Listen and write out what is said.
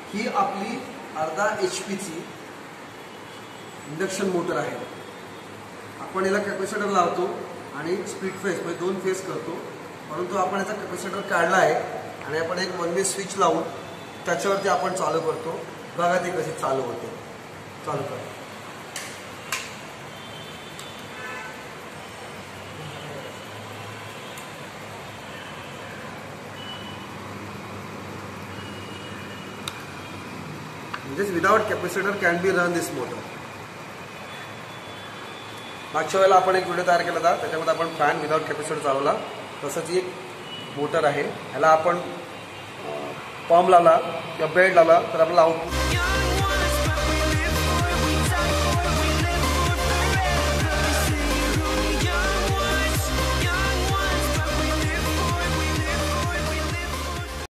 ही आपली अर्धा HP ची इंडक्शन मोटर आहे। आपण याला कॅपॅसिटर लावतो आणि स्पीड फेस म्हणजे 2 फेस करतो, परंतु आपण याचा कॅपॅसिटर काढला आहे आणि आपण एक 1 वे स्विच लावून त्याच्यावरती आपण चालू करतो। बघा ती कशी चालू होते। चालू करा। म्हणजेच without capacitor can be run this motor. मागच्या वेळेला आपण एक व्हिडिओ तयार केला होता, त्याच्यामध्ये आपण फॅन विदाउट कॅपॅसिटर चालवला। तसंच एक मोटर आहे, ह्याला आपण पंप लावला किंवा बेड लावला तर आपल्याला आउटपुट